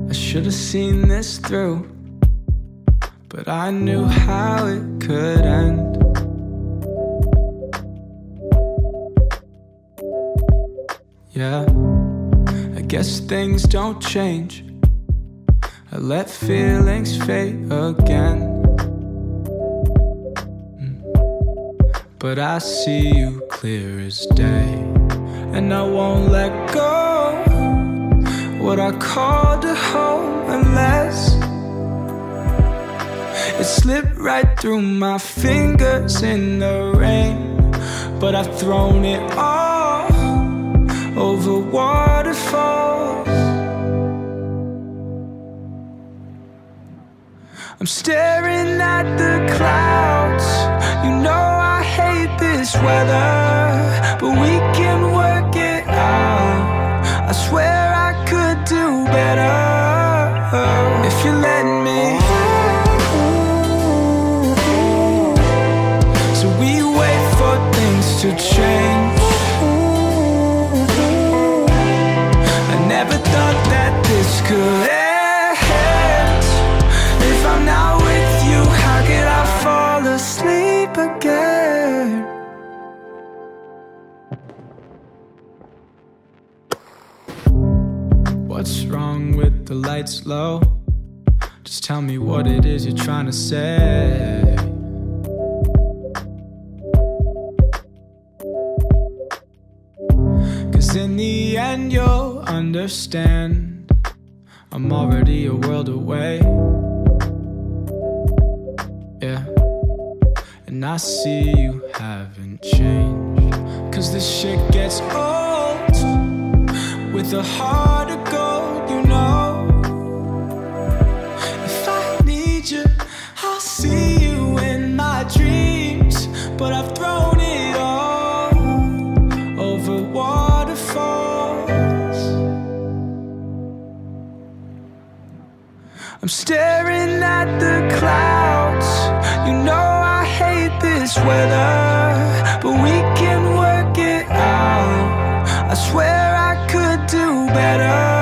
I should have seen this through, but I knew how it could end. Yeah, I guess things don't change. I let feelings fade again. But I see you clear as day, and I won't let go what I called a home unless it slipped right through my fingers in the rain. But I've thrown it all over waterfalls. I'm staring at the clouds. You know I hate this weather, but we can work it out. I swear I could do better if you let me. So we wait for things to change. I never thought that this could end. If I'm not with you, how could I fall asleep again? What's wrong with the lights low? Just tell me what it is you're trying to say. Cause in the end you'll understand, I'm already a world away. Yeah, and I see you haven't changed. Cause this shit gets old with a heart of gold, you know. If I need you, I'll see you in my dreams. But I've thrown it all over waterfalls. I'm staring at the clouds. You know I hate this weather, but we can work it out. I swear I could do better